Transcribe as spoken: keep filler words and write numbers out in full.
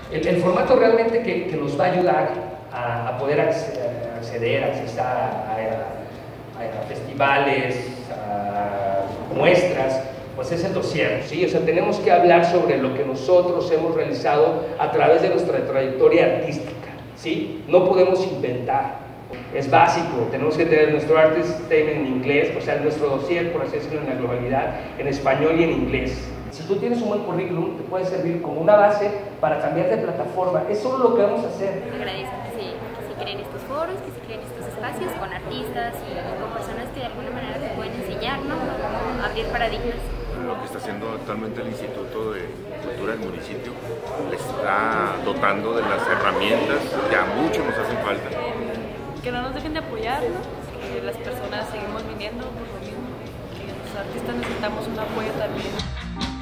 El, el formato realmente que, que nos va a ayudar a, a poder acceder, acceder accesar a, a, a, a festivales, a muestras, pues es el dossier, ¿sí? O sea, tenemos que hablar sobre lo que nosotros hemos realizado a través de nuestra trayectoria artística, ¿sí? No podemos inventar, es básico, tenemos que tener nuestro artist statement en inglés, o sea, nuestro dossier, por así decirlo, en la globalidad, en español y en inglés. Si tú tienes un buen currículum, te puede servir como una base para cambiar de plataforma. Es solo lo que vamos a hacer. Agradezco que se, que se creen estos foros, que se creen estos espacios con artistas y con personas que de alguna manera te pueden enseñar, ¿no? Abrir paradigmas. Lo que está haciendo actualmente el Instituto de Cultura del municipio les está dotando de las herramientas que a muchos nos hacen falta. Que no nos dejen de apoyar, ¿no? Que las personas seguimos viniendo por lo mismo, que los artistas necesitamos un apoyo también.